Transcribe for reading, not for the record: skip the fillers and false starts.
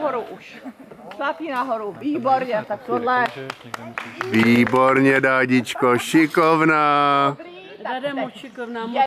nahoru už. Šlápí nahoru, výborně, tak tohle. Výborně, Dádičko, šikovná. Dobrý, tak teď. Šikovná.